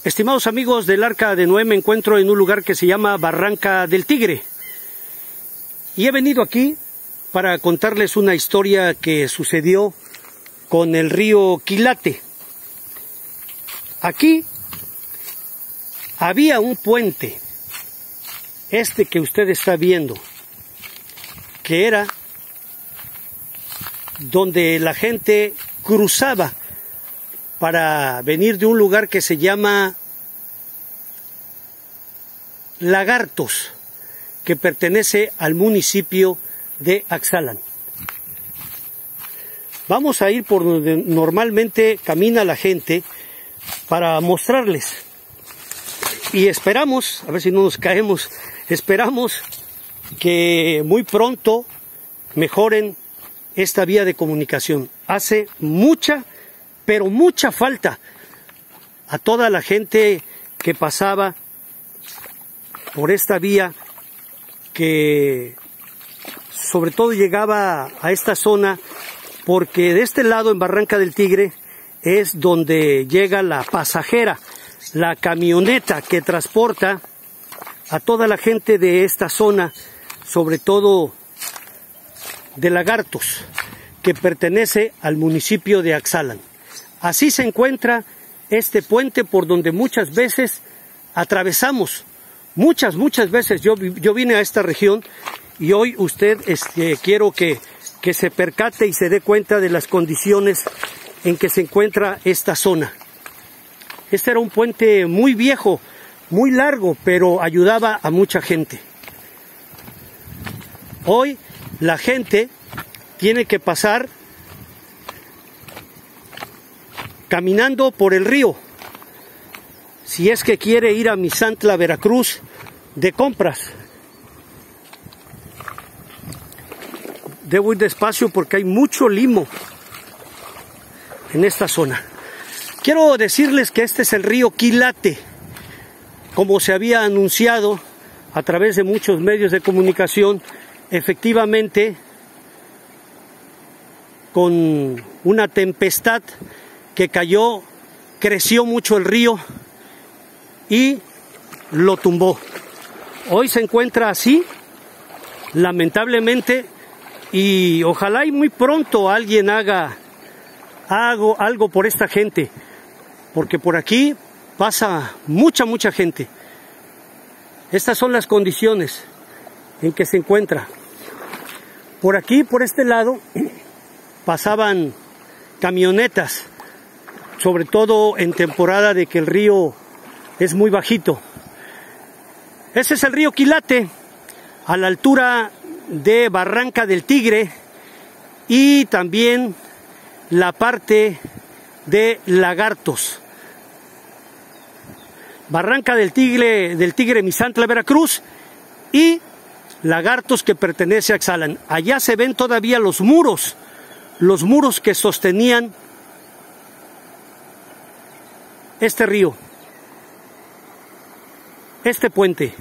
Estimados amigos del Arca de Noé, me encuentro en un lugar que se llama Barranca del Tigre. Y he venido aquí para contarles una historia que sucedió con el río Quilate. Aquí había un puente, este que usted está viendo, que era donde la gente cruzaba para venir de un lugar que se llama Lagartos, que pertenece al municipio de Axalan. Vamos a ir por donde normalmente camina la gente para mostrarles. Y esperamos, a ver si no nos caemos, esperamos que muy pronto mejoren esta vía de comunicación. Hace mucha, pero mucha falta a toda la gente que pasaba por esta vía, que sobre todo llegaba a esta zona, porque de este lado en Barranca del Tigre es donde llega la pasajera, la camioneta que transporta a toda la gente de esta zona, sobre todo de Lagartos, que pertenece al municipio de Axalan. Así se encuentra este puente por donde muchas veces atravesamos, muchas veces. Yo vine a esta región y hoy usted quiero que se percate y se dé cuenta de las condiciones en que se encuentra esta zona. Este era un puente muy viejo, muy largo, pero ayudaba a mucha gente. Hoy la gente tiene que pasar caminando por el río, si es que quiere ir a Misantla, Veracruz, de compras. Debo ir despacio porque hay mucho limo en esta zona. Quiero decirles que este es el río Quilate, como se había anunciado a través de muchos medios de comunicación. Efectivamente, con una tempestad que cayó, creció mucho el río y lo tumbó. Hoy se encuentra así, lamentablemente, y ojalá y muy pronto alguien haga algo por esta gente, porque por aquí pasa mucha gente. Estas son las condiciones en que se encuentra. Por aquí, por este lado, pasaban camionetas, sobre todo en temporada de que el río es muy bajito. Ese es el río Quilate, a la altura de Barranca del Tigre, y también la parte de Lagartos. Barranca del Tigre, Misantla, Veracruz, y Lagartos, que pertenece a Axalan. Allá se ven todavía los muros que sostenían este río, este puente.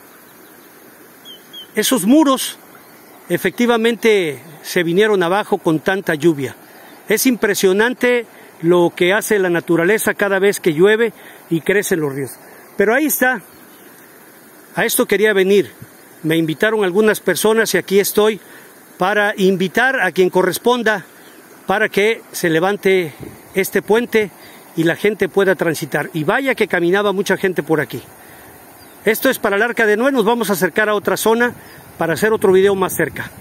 Esos muros efectivamente se vinieron abajo con tanta lluvia. Es impresionante lo que hace la naturaleza cada vez que llueve y crecen los ríos. Pero ahí está, a esto quería venir. Me invitaron algunas personas y aquí estoy para invitar a quien corresponda para que se levante este puente y la gente pueda transitar. Y vaya que caminaba mucha gente por aquí. Esto es para el Arca de Noé. Nos vamos a acercar a otra zona para hacer otro video más cerca.